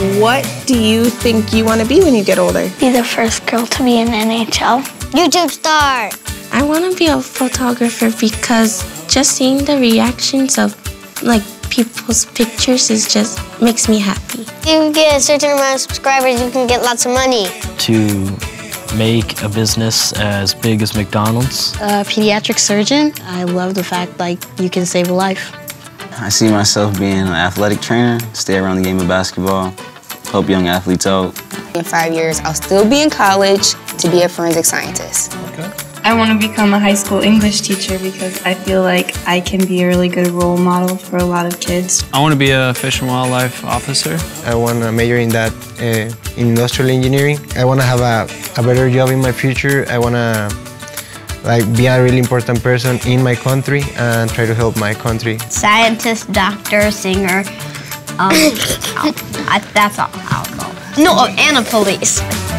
What do you think you want to be when you get older? Be the first girl to be in NHL. YouTube star. I want to be a photographer because just seeing the reactions of people's pictures makes me happy. If you get a certain amount of subscribers, you can get lots of money. To make a business as big as McDonald's. A pediatric surgeon. I love the fact you can save a life. I see myself being an athletic trainer, stay around the game of basketball, help young athletes out. In 5 years, I'll still be in college to be a forensic scientist. Okay. I want to become a high school English teacher because I feel like I can be a really good role model for a lot of kids. I want to be a fish and wildlife officer. I want to major in that, in industrial engineering. I want to have a better job in my future. I want to be a really important person in my country and try to help my country. Scientist, doctor, singer. That's all I'll go. No, and a police.